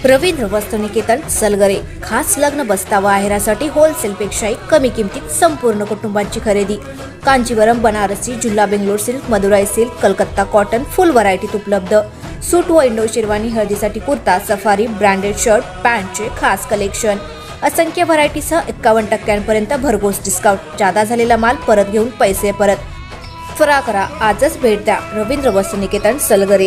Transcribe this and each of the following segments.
रवींद्र वस्त्रनिकेतन सलगरे खास लग्न बस्तावा आहेरासाठी होलसेलपेक्षाही कमी किमतीत संपूर्ण कुटुंबाची खरेदी। कांजीवरम, बनारसी, झुल्ला, Bangalore silk, Madurai silk, Calcutta cotton full व्हरायटीत उपलब्ध। सूट व इंडो शेरवानी, हळदीसाठी कुर्ता, सफारी, ब्रँडेड शर्ट, पॅन्टचे खास कलेक्शन, असंख्य व्हरायटीसह 51% भरघोस डिस्काउंट। जादा झालेला माल परत घेऊन पैसे परत। त्वरा करा, आजच भेट द्या रवींद्र वस्त्रनिकेतन सलगरे।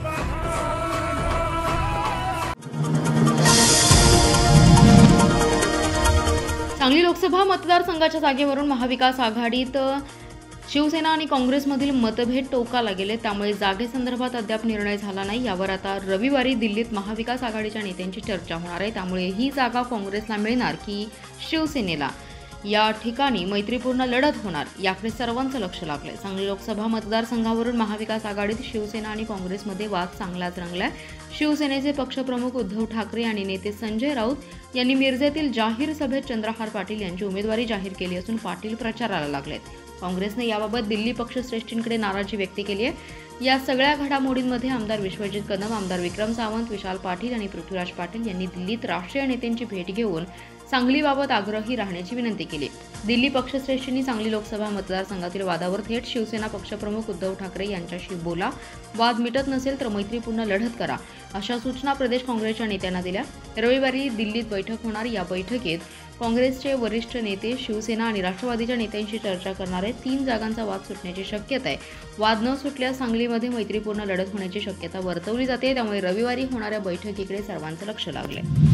सांगली लोकसभा मतदारसंघाच्या जागेवरून महाविकास आघाडीत शिवसेना आणि काँग्रेसमधील मतभेद टोकाला गेले, त्यामुळे जागेसंदर्भात अद्याप निर्णय झाला नाही। यावर आता रविवारी दिल्लीत महाविकास आघाडीच्या नेत्यांची चर्चा होणार आहे। त्यामुळे ही जागा काँग्रेसला मिळणार की शिवसेनेला, या ठिकाणी मैत्रीपूर्ण लढत होणार, याकडे सर्वांचं लक्ष लागलंय। सांगली लोकसभा मतदारसंघावरून महाविकास आघाडीत शिवसेना आणि काँग्रेसमध्ये वाद चांगलाच रंगलाय। शिवसेनेचे पक्षप्रमुख उद्धव ठाकरे आणि नेते संजय राऊत यांनी मिरजेतील जाहीर सभेत चंद्रहार पाटील यांची उमेदवारी जाहीर केली असून पाटील प्रचाराला लागलेत। काँग्रेसने याबाबत दिल्ली पक्षश्रेष्ठींकडे नाराजी व्यक्त केली आहे। या सगळ्या घडामोडींमध्ये आमदार विश्वजित कदम, आमदार विक्रम सावंत, विशाल पाटील आणि पृथ्वीराज पाटील यांनी दिल्लीत राष्ट्रीय नेत्यांची भेट घेऊन सांगलीबाबत आग्रही राहण्याची विनंती केली। दिल्ली पक्षश्रेष्ठींनी सांगली लोकसभा मतदारसंघातील वादावर थेट शिवसेना पक्षप्रमुख उद्धव ठाकरे यांच्याशी बोला, वाद मिटत नसेल तर मैत्रीपूर्ण लढत करा, अशा सूचना प्रदेश काँग्रेसच्या नेत्यांना दिल्या। रविवारी दिल्लीत बैठक होणार। या बैठकीत काँग्रेसचे वरिष्ठ नेते शिवसेना आणि राष्ट्रवादीच्या नेत्यांशी चर्चा करणार आहेत। 3 जागांचा वाद सुटण्याची शक्यता आहे। वाद न सुटल्यास सांगलीमध्ये मैत्रीपूर्ण लढत होण्याची शक्यता वर्तवली जाते। त्यामुळे रविवारी होणाऱ्या बैठकीकडे सर्वांचं लक्ष लागलंय।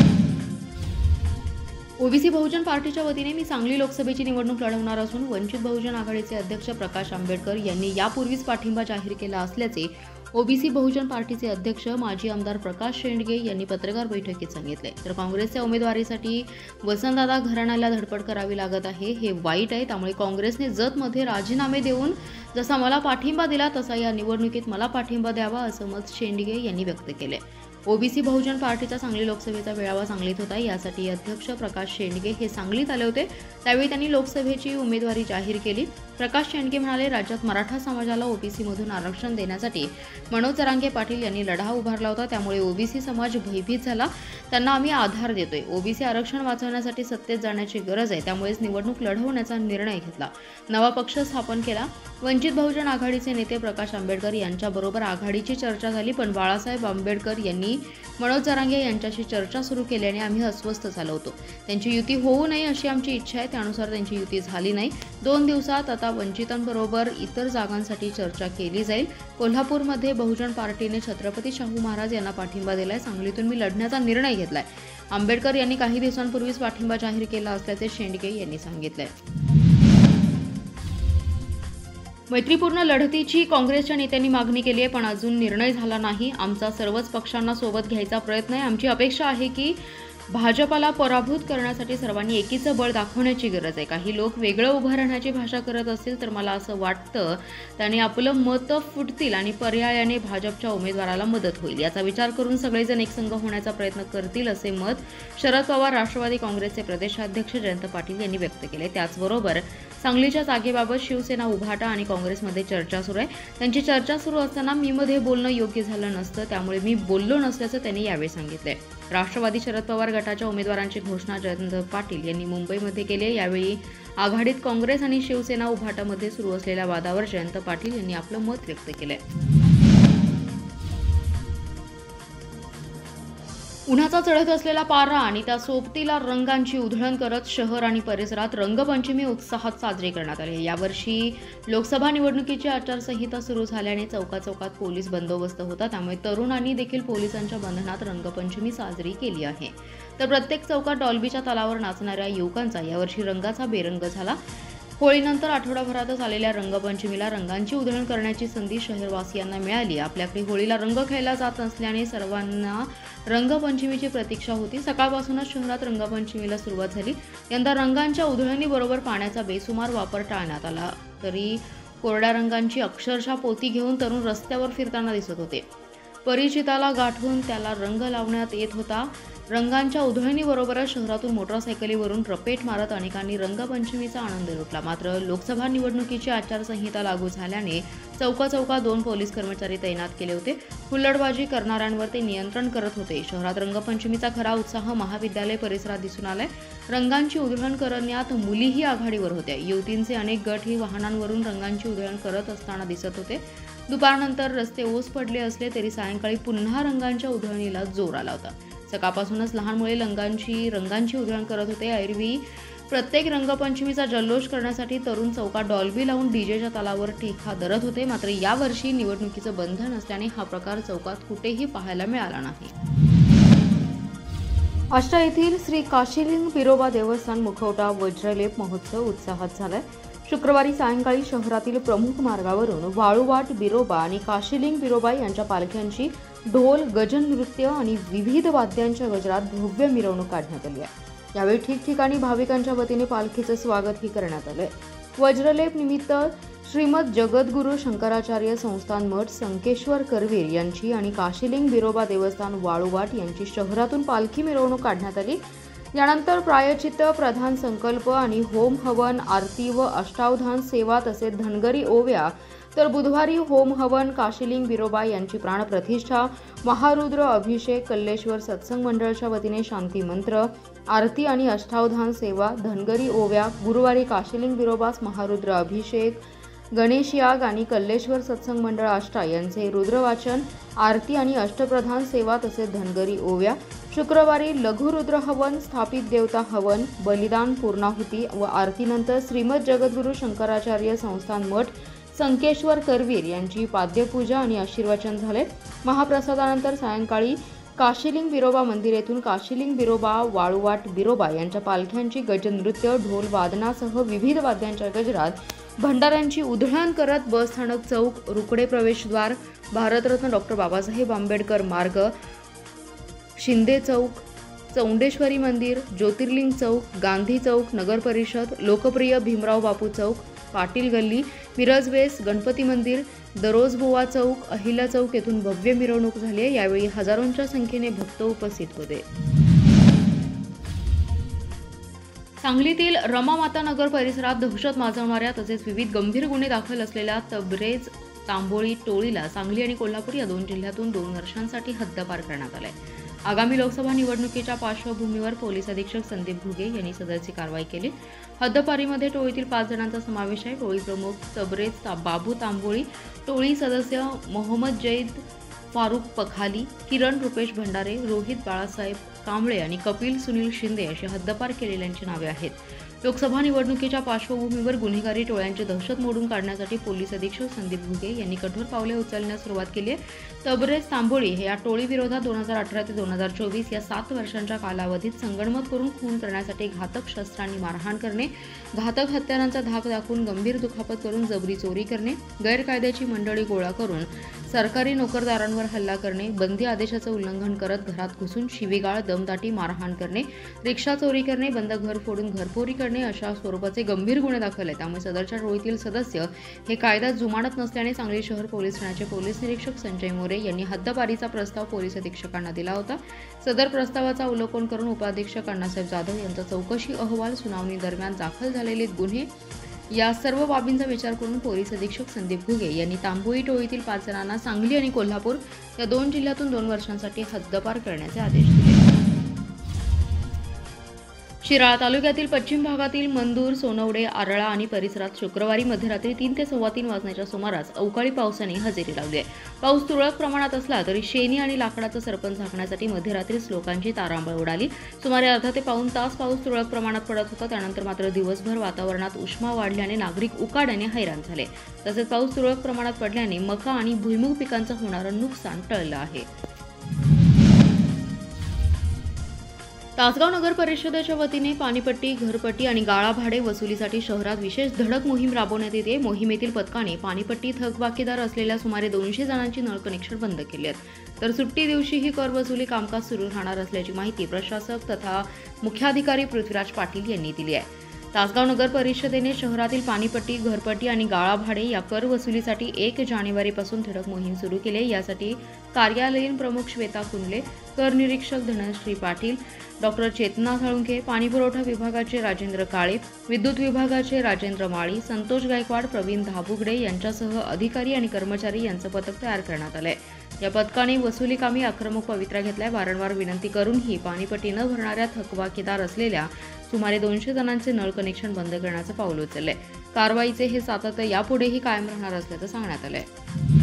ओबीसी बहुजन पार्टीच्या वतीने मी सांगली लोकसभेची निवडणूक लढवणार असून वंचित बहुजन आघाडीचे अध्यक्ष प्रकाश आंबेडकर यांनी यापूर्वीच पाठिंबा जाहीर केला असल्याचे ओबीसी बहुजन पार्टीचे अध्यक्ष माजी आमदार प्रकाश शेंडगे यांनी पत्रकार बैठकीत सांगितले। तर काँग्रेसच्या उमेदवारीसाठी वसंतदादा घराण्याला धडपड करावी लागत आहे, हे वाईट आहे। त्यामुळे काँग्रेसने जतमध्ये राजीनामे देऊन जसा मला पाठिंबा दिला तसा या निवडणुकीत मला पाठिंबा द्यावा, असं मत शेंडगे यांनी व्यक्त केले। ओबीसी बहुजन पार्टीचा सांगली लोकसभेचा मेळावा सांगलीत होता। यासाठी अध्यक्ष प्रकाश शेंडगे हे सांगलीत आले होते। त्यावेळी त्यांनी लोकसभेची उमेदवारी जाहीर केली। प्रकाश शेंडगे म्हणाले, राज्यात मराठा समाजाला ओबीसीमधून आरक्षण देण्यासाठी मनोज जरांगे पाटील यांनी लढा उभारला होता। त्यामुळे ओबीसी समाज भयभीत झाला, त्यांना आम्ही आधार देतोय। ओबीसी आरक्षण वाचवण्यासाठी सत्तेत जाण्याची गरज आहे, त्यामुळेच निवडणूक लढवण्याचा निर्णय घेतला, नवा पक्ष स्थापन केला। वंचित बहुजन आघाडीचे नेते प्रकाश आंबेडकर यांच्याबरोबर आघाडीची चर्चा झाली, पण बाळासाहेब आंबेडकर यांनी मनोज जरांगे यांच्याशी चर्चा सुरू केल्याने आम्ही अस्वस्थ झालो होतो। त्यांची युती होऊ नये अशी आमची इच्छा आहे, त्यानुसार त्यांची युती झाली नाही। 2 दिवसात आता वंचितांबरोबर इतर जागांसाठी चर्चा केली जाईल। कोल्हापूरमध्ये बहुजन पार्टीने छत्रपती शाहू महाराज यांना पाठिंबा दिलाय। सांगलीतून मी लढण्याचा निर्णय घेतलाय। आंबेडकर यांनी काही दिवसांपूर्वीच पाठिंबा जाहीर केला असल्याचे शेंडगे यांनी सांगितलंय। मैत्रीपूर्ण लढतीची काँग्रेसच्या नेत्यांनी मागणी केली आहे, पण अजून निर्णय झाला नाही। आमचा सर्वच पक्षांना सोबत घ्यायचा प्रयत्न आहे। आमची अपेक्षा आहे की भाजपाला पराभूत करण्यासाठी सर्वांनी एकीचं बळ दाखवण्याची गरज आहे। काही लोक वेगळं उभं राहण्याची भाषा करत असतील तर मला असं वाटतं त्याने आपलं मत फुटतील आणि पर्यायाने भाजपच्या उमेदवाराला मदत होईल। याचा विचार करून सगळेजण एकसंघ होण्याचा प्रयत्न करतील, असे मत शरद पवार राष्ट्रवादी काँग्रेसचे प्रदेशाध्यक्ष जयंत पाटील यांनी व्यक्त केले। त्याचबरोबर सांगलीच्या जागेबाबत शिवसेना, उभाटा आणि काँग्रेसमध्ये चर्चा सुरू आहे। त्यांची चर्चा सुरू असताना मी मध्ये बोलणं योग्य झालं नसतं, त्यामुळे मी बोललो नसल्याचं त्यांनी यावेळी सांगितले। राष्ट्रवादी शरद पवार गटाच्या उमेदवारांची घोषणा जयंत पाटील यांनी मुंबईमध्ये केली आहे। यावेळी आघाडीत काँग्रेस आणि शिवसेना उभाटामध्ये सुरू असलेल्या वादावर जयंत पाटील यांनी आपलं मत व्यक्त केलंय। उन्हाचा चढत असलेला पारा आणि त्या सोबतीला रंगांची उधळण करत शहर आणि परिसरात रंगपंचमी उत्साहात साजरी करण्यात आली। यावर्षी लोकसभा निवडणुकीची आचारसंहिता सुरू झाल्याने चौकाचौकात पोलीस बंदोबस्त होता, त्यामुळे तरुणांनी देखील पोलिसांच्या बंधनात रंगपंचमी साजरी केली आहे। तर प्रत्येक चौकात डॉल्बीच्या तालावर नाचणाऱ्या युवकांचा यावर्षी रंगाचा बेरंग झाला। होळीनंतर आठवडाभरातच आलेल्या रंगपंचमीला रंगांची उधळण करण्याची संधी शहरवासियांना मिळाली। आपल्याकडे होळीला रंग खेळला जात नसल्याने सर्वांना रंगपंचमीची प्रतीक्षा होती। सकाळपासूनच शहरात रंगपंचमीला सुरुवात झाली। यंदा रंगांच्या उधळणीबरोबर पाण्याचा बेसुमार वापर टाळण्यात आला, तरी कोरड्या रंगांची अक्षरशः पोती घेऊन तरुण रस्त्यावर फिरताना दिसत होते। परिचिताला गाठून त्याला रंग लावण्यात येत होता. रंगांच्या उधळणीबरोबरच शहरातून मोटरसायकलीवरून रपेट मारत अनेकांनी रंगपंचमीचा आनंद लुटला. मात्र लोकसभा निवडणुकीची आचारसंहिता लागू झाल्याने चौकाचौकात 2 पोलीस कर्मचारी तैनात केले होते. हुल्लडबाजी करणाऱ्यांवर ते नियंत्रण करत होते. शहरात रंगपंचमीचा खरा उत्साह महाविद्यालय परिसरात दिसून आलाय. रंगांची उधळण करण्यात मुलीही आघाडीवर होत्या. युवतींचे अनेक गट ही वाहनांवरून रंगांची उधळण करत असताना दिसत होते. दुपारनंतर रस्ते ओस पडले असले तरी सायंकाळी पुन्हा रंगांच्या उधळणीला जोर आला होता. सकाळपासूनच लहान मुले रंगांची उधळण करत होते. एरवी प्रत्येक रंगपंचमीचा जल्लोष करण्यासाठी तरुण चौकात डॉल्बी लावून डीजेच्या तालावर ठेका धरत होते. मात्र यावर्षी निवडणुकीचं बंधन असल्याने हा प्रकार चौकात कुठेही पाहायला मिळाला नाही. आष्टा येथील श्री काशीलिंग बिरोबा देवस्थान मुखवटा वज्रलेप महोत्सव उत्साहात झालाय. शुक्रवारी सायंकाळी शहरातील प्रमुख मार्गावरून वाळूवाट बिरोबा आणि काशीलिंग बिरोबा यांच्या पालख्यांची ढोल, गजन नृत्य आणि विविध वाद्यांच्या गजरात भव्य मिरवणूक काढण्यात आली आहे. यावेळी ठिकठिकाणी भाविकांच्या वतीने पालखीचं स्वागतही करण्यात आलंय. वज्रलेप निमित्त श्रीमद जगद्गुरू शंकराचार्य संस्थान मठ संकेश्वर करवीर यांची आणि काशीलिंग बिरोबा देवस्थान वाळूवाट यांची शहरातून पालखी मिरवणूक काढण्यात आली. यानंतर प्रायचित्त, प्रधान संकल्प आणि होम हवन, आरती व अष्टावधान सेवा तसेच धनगरी ओव्या, तर बुधवारी होम हवन, काशीलिंग बिरोबा यांची प्राणप्रतिष्ठा, महारुद्र अभिषेक, कल्लेश्वर सत्संग मंडळाच्या वतीने शांती मंत्र, आरती आणि अष्टावधान सेवा, धनगरी ओव्या, गुरुवारी काशीलिंग बिरोबास महारुद्र अभिषेक, गणेश याग आणि कल्लेश्वर सत्संग मंडळ आष्टा यांचे रुद्रवाचन, आरती आणि अष्टप्रधान सेवा तसेच धनगरी ओव्या, शुक्रवारी लघुरुद्र हवन, स्थापित देवता हवन, बलिदान, पूर्णाहुती व आरतीनंतर श्रीमद जगद्गुरू शंकराचार्य संस्थान मठ संकेश्वर करवीर यांची पाद्यपूजा आणि आशीर्वचन झाले. महाप्रसादानंतर सायंकाळी काशीलिंग बिरोबा मंदिर येथून काशीलिंग बिरोबा, वाळूवाट बिरोबा यांच्या पालख्यांची गजन नृत्य, ढोल वादनासह विविध वाद्यांच्या गजरात भंडाऱ्यांची उधळण करत बसस्थानक चौक, रुकडे प्रवेशद्वार, भारतरत्न डॉक्टर बाबासाहेब आंबेडकर मार्ग, शिंदे चौक, चौंडेश्वरी मंदिर, ज्योतिर्लिंग चौक, गांधी चौक, नगर परिषद, लोकप्रिय भीमराव बापू चौक, पाटील गल्ली, मिरज वेस, गणपती मंदिर, दरोजबुवा चौक, अहिल्या चौक येथून भव्य मिरवणूक झाली. यावेळी हजारोंच्या संख्येने भक्त उपस्थित होते. सांगलीतील रमामाता नगर परिसरात दहशत माजवणाऱ्या तसेच विविध गंभीर गुन्हे दाखल असलेल्या तबरेज तांबोळी टोळीला सांगली आणि कोल्हापूर या 2 जिल्ह्यातून 2 वर्षांसाठी हद्दपार करण्यात आलाय. आगामी लोकसभा निवडणुकीच्या पार्श्वभूमीवर पोलीस अधीक्षक संदीप घुगे यांनी सदरची कारवाई केली. हद्दपारीमध्ये टोळीतील 5 जणांचा समावेश आहे. टोळी प्रमुख तबरेज बाबू तांबोळी, टोळी सदस्य मोहम्मद जैद फारुख पखाली, किरण रुपेश भंडारे, रोहित बाळासाहेब कांबळे आणि कपिल सुनील शिंदे अशी हद्दपार केलेल्यांची नावे आहेत. लोकसभा निवडणुकीच्या पार्श्वभूमीवर गुन्हेगारी टोळ्यांची दहशत मोडून काढण्यासाठी पोलीस अधीक्षक संदीप घुगे यांनी कठोर पावले उचलण्यास सुरुवात केली आहे. तबरेज तांबोळी हे या टोळीविरोधात 2018 ते 2024 या 7 वर्षांच्या कालावधीत संगनमत करून खून करण्यासाठी घातक शस्त्रांनी मारहाण करणे, घातक हत्यारांचा धाक दाखवून गंभीर दुखापत करून जबरी चोरी करणे, गैरकायद्याची मंडळी गोळा करून सरकारी नोकरदारांवर हल्ला करणे, बंदी आदेशाचं उल्लंघन करत घरात घुसून शिवीगाळ, दमदाटी, मारहाण करणे, रिक्षा चोरी करणे, बंद घर फोडून घरफोडी करणे अशा स्वरूपाचे गंभीर गुन्हे दाखल आहेत. त्यामुळे सदरच्या टोळीतील सदस्य हे कायदा जुमानत नसल्याने सांगली शहर पोलीस ठाण्याचे पोलीस निरीक्षक संजय मोरे यांनी हद्दपारीचा प्रस्ताव पोलीस अधीक्षकांना दिला होता. सदर प्रस्तावाचा अवलोकन करून उपाधीक्षक अण्णासाहेब जाधव यांचा चौकशी अहवाल, सुनावणी दरम्यान दाखल झालेले गुन्हे या सर्व बाबींचा विचार करून पोलीस अधीक्षक संदीप घुगे यांनी तांबोळी टोळीतील 5 जणांना सांगली आणि कोल्हापूर या 2 जिल्ह्यातून 2 वर्षांसाठी हद्दपार करण्याचे आदेश दिले. शिराळा तालुक्यातील पश्चिम भागातील मंदूर, सोनवडे, आरळा आणि परिसरात शुक्रवारी मध्यरात्री 3 ते 3:15 वाजण्याच्या सुमारास अवकाळी पावसाने हजेरी लावली आहे. पाऊस तुरळक प्रमाणात असला तरी शेणी आणि लाकडाचं सरपण झाकण्यासाठी मध्यरात्रीच लोकांची तारांबळ उडाली. सुमारे अर्धा ते पाऊण तास पाऊस तुरळक प्रमाणात पडत होता. त्यानंतर मात्र दिवसभर वातावरणात उष्मा वाढल्याने नागरिक उकाड्याने हैराण झाले. तसेच पाऊस तुरळक प्रमाणात पडल्याने मका आणि भुईमूग पिकांचं होणारं नुकसान टळलं आहे. तासगाव नगर परिषदेच्या वतीने पाणीपट्टी, घरपट्टी आणि गाळा भाडे वसुलीसाठी शहरात विशेष धडक मोहीम राबवण्यात येते. मोहिमेतील पथकाने पाणीपट्टी थकबाकीदार असलेल्या सुमारे 200 जणांची नळ कनेक्शन बंद केली आहेत. तर सुट्टी दिवशीही कर वसुली कामकाज सुरू राहणार असल्याची माहिती प्रशासक तथा मुख्याधिकारी पृथ्वीराज पाटील यांनी दिली आहे. तासगाव नगर परिषदेने शहरातील पाणीपट्टी, घरपट्टी आणि गाळा भाडे या कर वसुलीसाठी 1 जानेवारीपासून धडक मोहीम सुरू केली आहे। यासाठी कार्यालयीन प्रमुख श्वेता कुंडले, कर निरीक्षक धनश्री पाटील, डॉक्टर चेतना साळुंखे, पाणीपुरवठा विभागाचे राजेंद्र काळे, विद्युत विभागाचे राजेंद्र माळी, संतोष गायकवाड, प्रवीण धाबुगडे यांच्यासह अधिकारी आणि कर्मचारी यांचं पथक तयार करण्यात आलंय। या पथकाने वसुली कामी आक्रमक पवित्रा घेतलाय। वारंवार विनंती करूनही पाणीपट्टी न भरणाऱ्या थकबाकीदार असलेल्या सुमारे 200 जणांचे नळ कनेक्शन बंद करण्याचं पाऊल उचललंय। कारवाईचे हे सातत्य यापुढेही कायम राहणार असल्याचं सांगण्यात आलंय।